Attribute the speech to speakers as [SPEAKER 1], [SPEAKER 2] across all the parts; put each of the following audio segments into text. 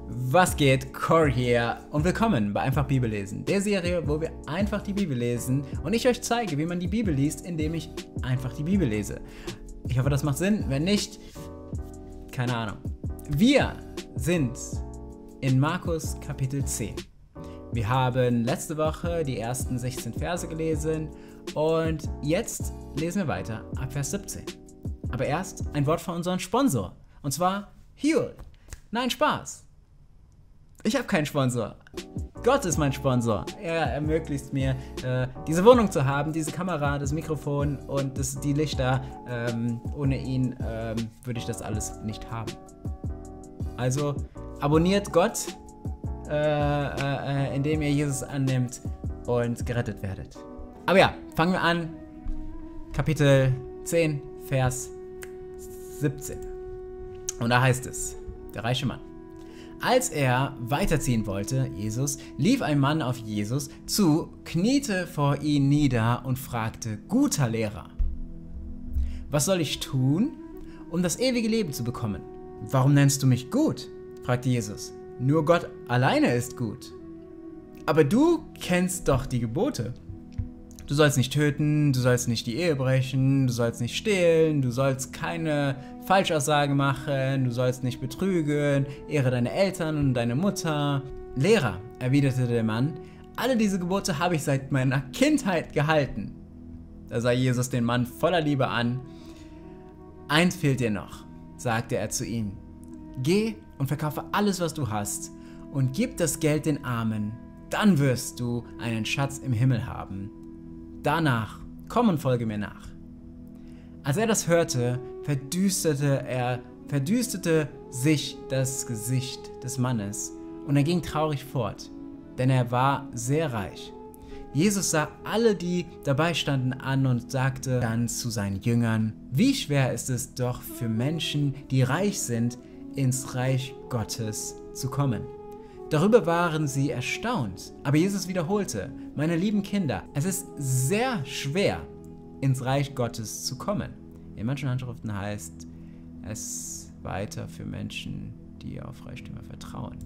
[SPEAKER 1] Was geht? Corey hier und willkommen bei Einfach Bibel lesen, der Serie, wo wir einfach die Bibel lesen und ich euch zeige, wie man die Bibel liest, indem ich einfach die Bibel lese. Ich hoffe, das macht Sinn. Wenn nicht, keine Ahnung. Wir sind in Markus Kapitel 10. Wir haben letzte Woche die ersten 16 Verse gelesen und jetzt lesen wir weiter ab Vers 17. Aber erst ein Wort von unserem Sponsor, und zwar Huel. Nein, Spaß. Ich habe keinen Sponsor. Gott ist mein Sponsor. Er ermöglicht mir, diese Wohnung zu haben, diese Kamera, das Mikrofon und die Lichter. Ohne ihn würde ich das alles nicht haben. Also abonniert Gott, indem ihr Jesus annimmt und gerettet werdet. Aber ja, fangen wir an. Kapitel 10, Vers 17. Und da heißt es, der reiche Mann. Als er weiterziehen wollte, Jesus, lief ein Mann auf Jesus zu, kniete vor ihn nieder und fragte, guter Lehrer, was soll ich tun, um das ewige Leben zu bekommen? Warum nennst du mich gut? Fragte Jesus. Nur Gott alleine ist gut. Aber du kennst doch die Gebote. Du sollst nicht töten, du sollst nicht die Ehe brechen, du sollst nicht stehlen, du sollst keine Falschaussage machen, du sollst nicht betrügen, ehre deine Eltern und deine Mutter. Lehrer, erwiderte der Mann, alle diese Gebote habe ich seit meiner Kindheit gehalten. Da sah Jesus den Mann voller Liebe an. Eins fehlt dir noch, sagte er zu ihm. Geh und verkaufe alles, was du hast, und gib das Geld den Armen. Dann wirst du einen Schatz im Himmel haben. Danach, komm und folge mir nach. Als er das hörte, verdüsterte sich das Gesicht des Mannes und er ging traurig fort, denn er war sehr reich. Jesus sah alle, die dabei standen, an und sagte dann zu seinen Jüngern, wie schwer ist es doch für Menschen, die reich sind, ins Reich Gottes zu kommen. Darüber waren sie erstaunt, aber Jesus wiederholte, meine lieben Kinder, es ist sehr schwer, ins Reich Gottes zu kommen. In manchen Handschriften heißt es weiter für Menschen, die auf Reichtümer vertrauen.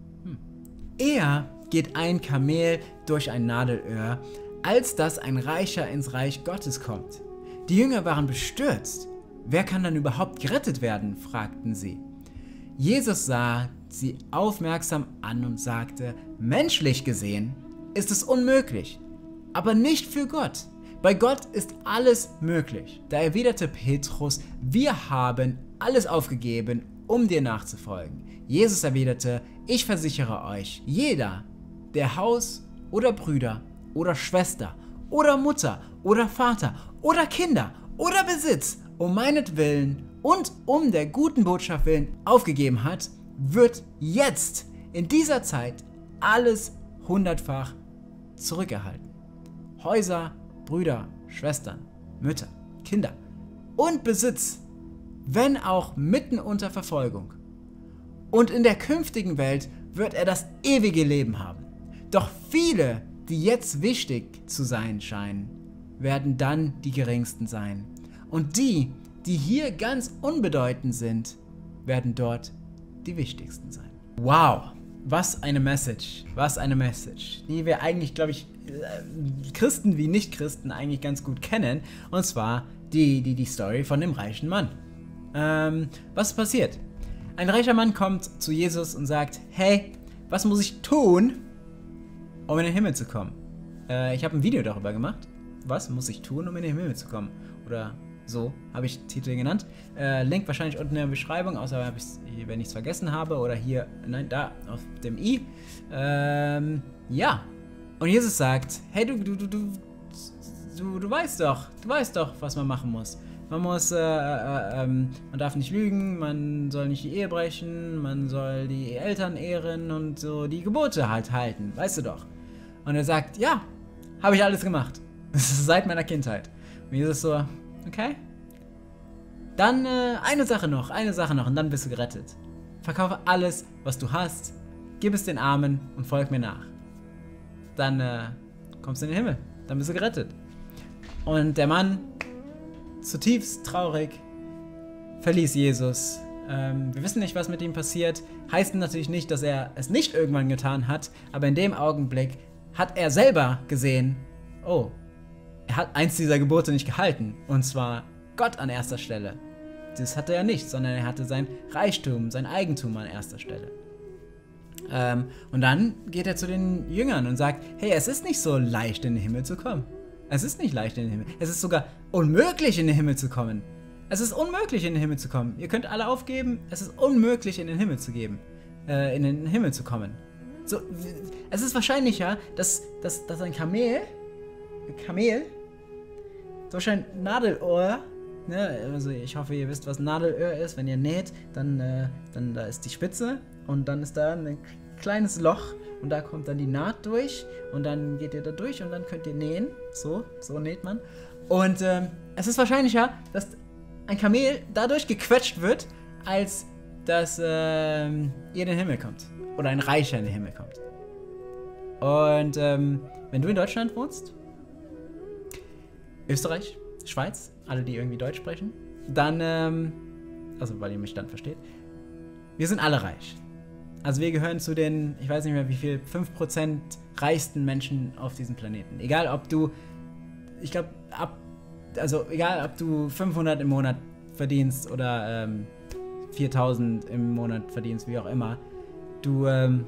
[SPEAKER 1] Eher geht ein Kamel durch ein Nadelöhr, als dass ein Reicher ins Reich Gottes kommt. Die Jünger waren bestürzt. Wer kann dann überhaupt gerettet werden? Fragten sie. Jesus sah sie aufmerksam an und sagte, menschlich gesehen ist es unmöglich, aber nicht für Gott. Bei Gott ist alles möglich. Da erwiderte Petrus, wir haben alles aufgegeben, um dir nachzufolgen. Jesus erwiderte, ich versichere euch, jeder, der Haus oder Brüder oder Schwester oder Mutter oder Vater oder Kinder oder Besitz um meinetwillen und um der guten Botschaft willen aufgegeben hat, wird jetzt in dieser Zeit alles 100-fach zurückerhalten. Häuser, Brüder, Schwestern, Mütter, Kinder und Besitz, wenn auch mitten unter Verfolgung. Und in der künftigen Welt wird er das ewige Leben haben. Doch viele, die jetzt wichtig zu sein scheinen, werden dann die geringsten sein. Und die, die hier ganz unbedeutend sind, werden dort die wichtigsten sein. Wow, was eine Message, die wir eigentlich, glaube ich, Christen wie Nicht-Christen eigentlich ganz gut kennen. Und zwar die Story von dem reichen Mann. Was ist passiert? Ein reicher Mann kommt zu Jesus und sagt, hey, was muss ich tun, um in den Himmel zu kommen? Ich habe ein Video darüber gemacht. Was muss ich tun, um in den Himmel zu kommen? Oder so habe ich den Titel genannt. Link wahrscheinlich unten in der Beschreibung, außer wenn ich es vergessen habe. Oder hier, nein, da auf dem i. Ja. Und Jesus sagt, hey, du weißt doch, was man machen muss. Man darf nicht lügen, man soll nicht die Ehe brechen, man soll die Eltern ehren und so die Gebote halt halten, weißt du doch. Und er sagt, ja, habe ich alles gemacht. Seit meiner Kindheit. Und Jesus so, okay. Dann eine Sache noch und dann bist du gerettet. Verkaufe alles, was du hast, gib es den Armen und folg mir nach. Dann kommst du in den Himmel, dann bist du gerettet. Und der Mann, zutiefst traurig, verließ Jesus Wir wissen nicht, was mit ihm passiert. Heißt natürlich nicht, dass er es nicht irgendwann getan hat, aber in dem Augenblick hat er selber gesehen, oh, er hat eins dieser Gebote nicht gehalten, und zwar Gott an erster Stelle. Das hatte er nicht, sondern er hatte sein Reichtum, sein Eigentum an erster Stelle. Und dann geht er zu den Jüngern und sagt, hey, es ist nicht so leicht, in den Himmel zu kommen. Es ist nicht leicht in den Himmel. Es ist sogar unmöglich, in den Himmel zu kommen. Es ist unmöglich, in den Himmel zu kommen. Ihr könnt alle aufgeben, es ist unmöglich, in den Himmel zu kommen. So, es ist wahrscheinlicher, dass ein Kamel, durch ein Nadelohr, ne, also ich hoffe, ihr wisst, was ein Nadelöhr ist. Wenn ihr näht, dann da ist die Spitze und dann ist da ein kleines Loch und da kommt dann die Naht durch und dann geht ihr da durch und dann könnt ihr nähen. So näht man. Und es ist wahrscheinlicher, dass ein Kamel dadurch gequetscht wird, als dass ihr in den Himmel kommt. Oder ein Reicher in den Himmel kommt. Und wenn du in Deutschland wohnst, Österreich, Schweiz, alle, die irgendwie Deutsch sprechen, dann, also weil ihr mich dann versteht, wir sind alle reich. Also wir gehören zu den, ich weiß nicht mehr wie viel, 5% reichsten Menschen auf diesem Planeten. Egal ob du, ich glaube, egal ob du 500 im Monat verdienst oder 4000 im Monat verdienst, wie auch immer, du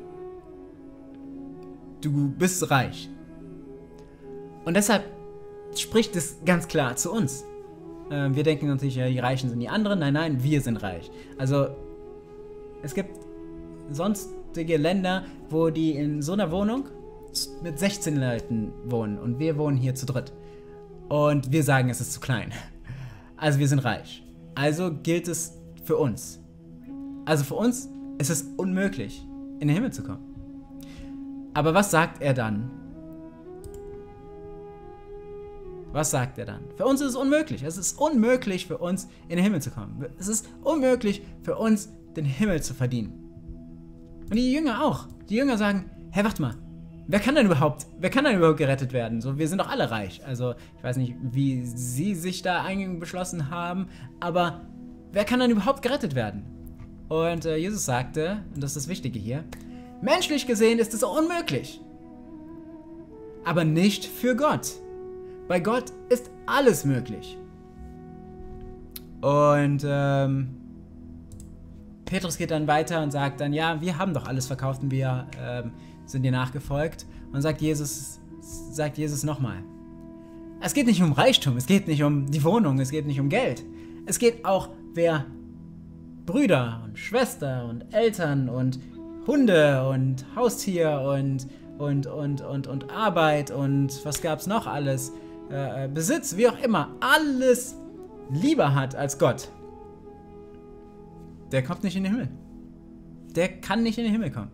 [SPEAKER 1] bist reich. Und deshalb spricht es ganz klar zu uns. Wir denken natürlich, ja, die Reichen sind die anderen. Nein, wir sind reich. Also, es gibt sonstige Länder, wo die in so einer Wohnung mit 16 Leuten wohnen. Und wir wohnen hier zu dritt. Und wir sagen, es ist zu klein. Also, wir sind reich. Also gilt es für uns. Also für uns ist es unmöglich, in den Himmel zu kommen. Aber was sagt er dann? Was sagt er dann? Für uns ist es unmöglich. Es ist unmöglich für uns, in den Himmel zu kommen. Es ist unmöglich für uns, den Himmel zu verdienen. Und die Jünger auch. Die Jünger sagen, hey, warte mal, wer kann denn überhaupt gerettet werden? So, wir sind doch alle reich. Also, ich weiß nicht, wie sie sich da eingeschlossen haben, aber wer kann denn überhaupt gerettet werden? Und Jesus sagte, und das ist das Wichtige hier, menschlich gesehen ist es unmöglich. Aber nicht für Gott. Bei Gott ist alles möglich. Und Petrus geht dann weiter und sagt dann, ja, wir haben doch alles verkauft und wir sind dir nachgefolgt. Und sagt Jesus nochmal, es geht nicht um Reichtum, es geht nicht um die Wohnung, es geht nicht um Geld. Es geht auch, wer Brüder und Schwester und Eltern und Hunde und Haustier und Arbeit und was gab's noch alles, Besitz, wie auch immer, alles lieber hat als Gott, der kommt nicht in den Himmel. Der kann nicht in den Himmel kommen.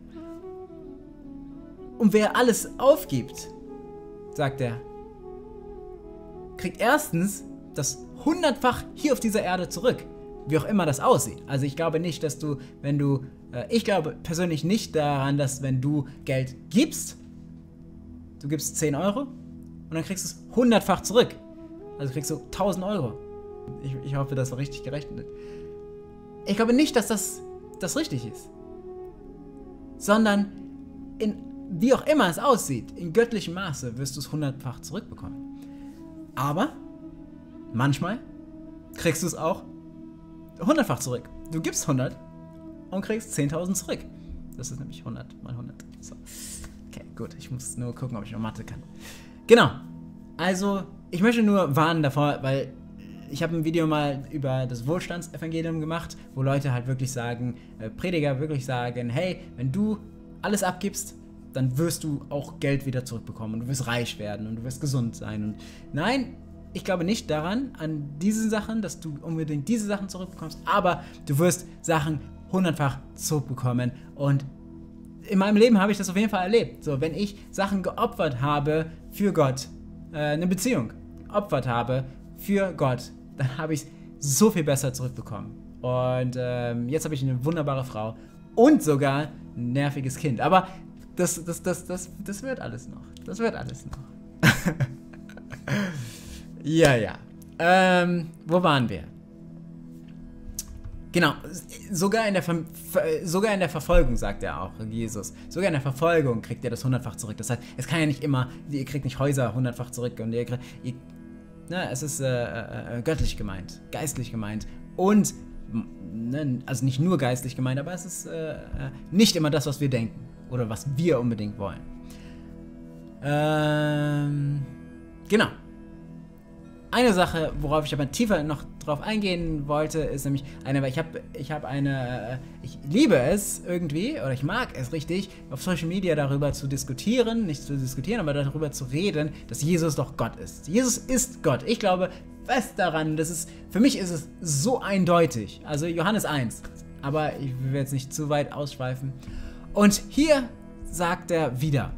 [SPEAKER 1] Und wer alles aufgibt, sagt er, kriegt erstens das 100-fach hier auf dieser Erde zurück. Wie auch immer das aussieht. Also ich glaube nicht, dass ich glaube persönlich nicht daran, dass wenn du Geld gibst, du gibst 10 Euro und dann kriegst du es 100-fach zurück. Also kriegst du 1000 Euro. Ich hoffe, das war richtig gerechnet. Ich glaube nicht, dass das richtig ist. Sondern wie auch immer es aussieht, in göttlichem Maße wirst du es 100-fach zurückbekommen. Aber manchmal kriegst du es auch 100-fach zurück. Du gibst 100 und kriegst 10.000 zurück. Das ist nämlich 100 mal 100. So. Okay, gut. Ich muss nur gucken, ob ich noch Mathe kann. Genau. Also, ich möchte nur warnen davor, weil ich habe ein Video mal über das Wohlstandsevangelium gemacht, wo Leute halt wirklich sagen, Prediger wirklich sagen, hey, wenn du alles abgibst, dann wirst du auch Geld wieder zurückbekommen und du wirst reich werden und du wirst gesund sein. Und nein, ich glaube nicht daran, an diese Sachen, dass du unbedingt diese Sachen zurückbekommst, aber du wirst Sachen 100-fach zurückbekommen. Und in meinem Leben habe ich das auf jeden Fall erlebt. So, wenn ich Sachen geopfert habe für Gott, eine Beziehung geopfert habe für Gott, dann habe ich es so viel besser zurückbekommen. Und jetzt habe ich eine wunderbare Frau und sogar ein nerviges Kind. Aber das wird alles noch. Das wird alles noch. Ja. Wo waren wir? Genau, sogar in der Verfolgung, sagt er auch, Jesus. Sogar in der Verfolgung kriegt ihr das 100-fach zurück. Das heißt, es kann ja nicht immer, ihr kriegt nicht Häuser 100-fach zurück und es ist göttlich gemeint, geistlich gemeint und, also nicht nur geistlich gemeint, aber es ist nicht immer das, was wir denken oder was wir unbedingt wollen. Genau. Eine Sache, worauf ich aber tiefer noch drauf eingehen wollte, ist nämlich weil ich liebe es irgendwie, oder ich mag es richtig, auf Social Media darüber zu diskutieren, nicht zu diskutieren, aber darüber zu reden, dass Jesus doch Gott ist. Jesus ist Gott. Ich glaube fest daran, für mich ist es so eindeutig. Also Johannes 1, aber ich will jetzt nicht zu weit ausschweifen. Und hier sagt er wieder,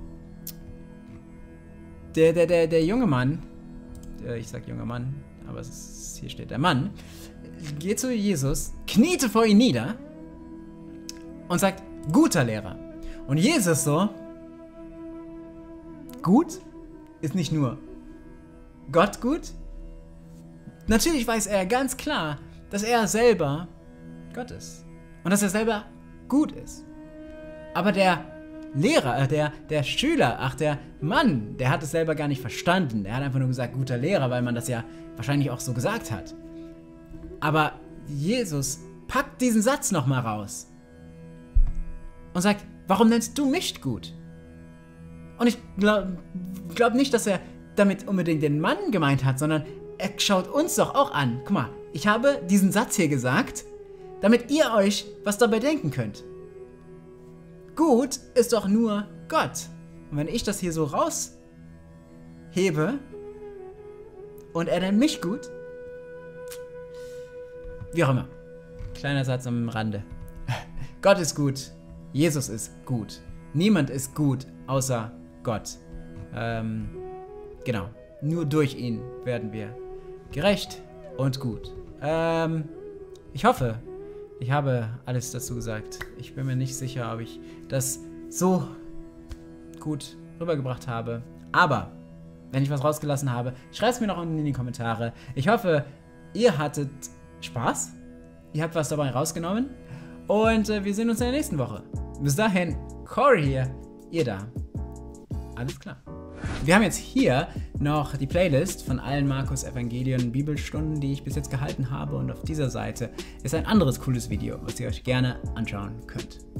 [SPEAKER 1] der junge Mann, ich sag junger Mann, aber hier steht der Mann, geht zu Jesus, kniete vor ihn nieder und sagt, guter Lehrer. Und Jesus so, gut ist nicht nur Gott gut. Natürlich weiß er ganz klar, dass er selber Gott ist und dass er selber gut ist. Aber der Lehrer, der Schüler, der Mann, der hat es selber gar nicht verstanden. Er hat einfach nur gesagt, guter Lehrer, weil man das ja wahrscheinlich auch so gesagt hat. Aber Jesus packt diesen Satz nochmal raus und sagt, warum nennst du mich gut? Und ich glaub nicht, dass er damit unbedingt den Mann gemeint hat, sondern er schaut uns doch auch an. Guck mal, ich habe diesen Satz hier gesagt, damit ihr euch was dabei denken könnt. Gut ist doch nur Gott. Und wenn ich das hier so raushebe und er nennt mich gut, wie auch immer. Kleiner Satz am Rande. Gott ist gut. Jesus ist gut. Niemand ist gut außer Gott. Genau. Nur durch ihn werden wir gerecht und gut. Ich hoffe, ich habe alles dazu gesagt. Ich bin mir nicht sicher, ob ich das so gut rübergebracht habe. Aber, wenn ich was rausgelassen habe, schreibt es mir noch unten in die Kommentare. Ich hoffe, ihr hattet Spaß. Ihr habt was dabei rausgenommen. Und wir sehen uns in der nächsten Woche. Bis dahin, Corey hier, ihr da. Alles klar. Wir haben jetzt hier noch die Playlist von allen Markus Evangelien Bibelstunden, die ich bis jetzt gehalten habe. Und auf dieser Seite ist ein anderes cooles Video, was ihr euch gerne anschauen könnt.